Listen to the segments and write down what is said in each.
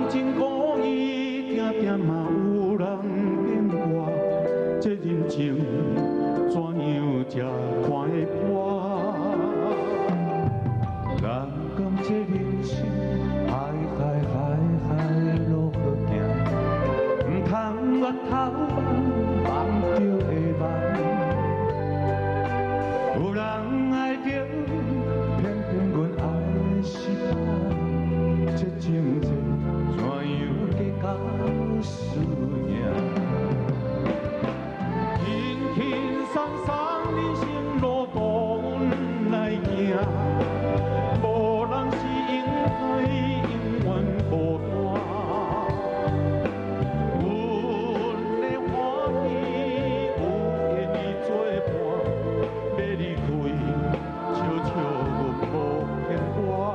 真故意，定定嘛有人变卦，这人情怎样才看会破？人讲这人生，海海海海路好行，唔通越头望着会望。有人爱着，偏偏阮爱失败，这情债怎样计较输赢？轻轻松松人生路途阮来行，无人是永海永远孤单。阮的欢喜有缘伊作伴，要离开，悄悄阮无牵挂。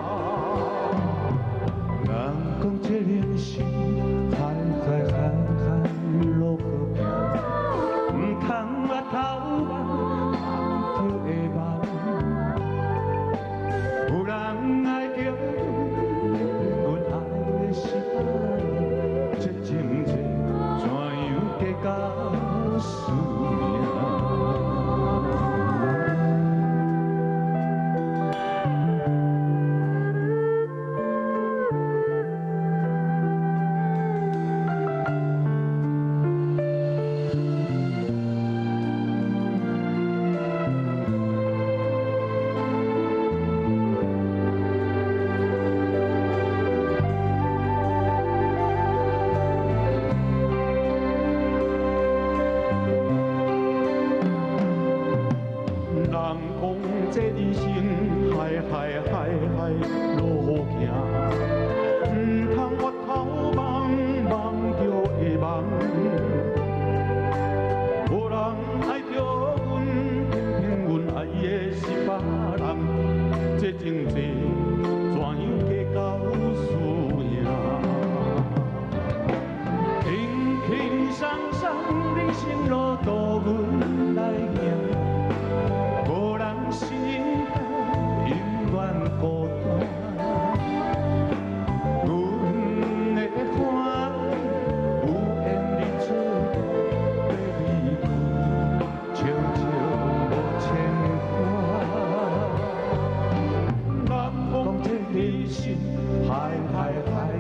人讲这人生，海海海海路好行，唔通越头望望着会望。有人爱着，阮爱的失败，这情债怎样计较输赢？人讲这人生，海海海海路好行，唔通越头望望着会望。无人爱着阮，偏偏阮爱的是别人，这情债怎样计较输赢？轻轻松松人生路途阮来行。无人是永远孤单，阮的欢有缘你作伴，要离开，悄悄无牵挂。人讲这人生，海海海